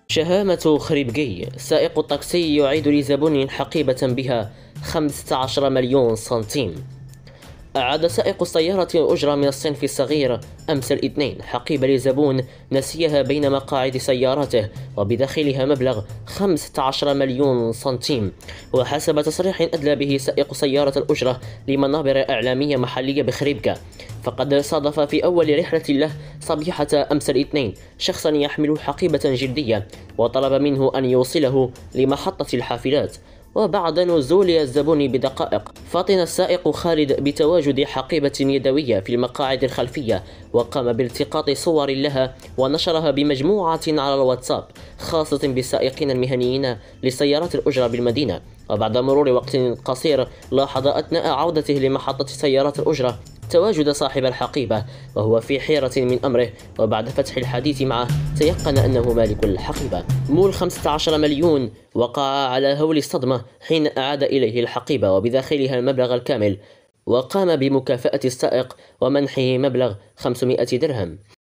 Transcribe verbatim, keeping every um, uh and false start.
شهامة خريبكي. سائق الطاكسي يعيد لزبون حقيبة بها خمسة عشر مليون سنتيم. أعاد سائق السيارة الأجرة من الصنف الصغير أمس الاثنين حقيبة لزبون نسيها بين مقاعد سيارته وبداخلها مبلغ خمسة عشر مليون سنتيم. وحسب تصريح أدلى به سائق سيارة الأجرة لمنابر إعلامية محلية بخريبكا، فقد صادف في أول رحلة له صبيحة أمس الاثنين شخصا يحمل حقيبة جلدية وطلب منه أن يوصله لمحطة الحافلات. وبعد نزول الزبون بدقائق فطن السائق خالد بتواجد حقيبة يدوية في المقاعد الخلفية، وقام بالتقاط صور لها ونشرها بمجموعة على الواتساب خاصة بالسائقين المهنيين لسيارات الأجرة بالمدينة. وبعد مرور وقت قصير لاحظ أثناء عودته لمحطة سيارات الأجرة تواجد صاحب الحقيبة وهو في حيرة من أمره، وبعد فتح الحديث معه تيقن أنه مالك الحقيبة. مول خمسة عشر مليون وقع على هول الصدمة حين أعاد إليه الحقيبة وبداخلها المبلغ الكامل، وقام بمكافأة السائق ومنحه مبلغ خمسمائة درهم.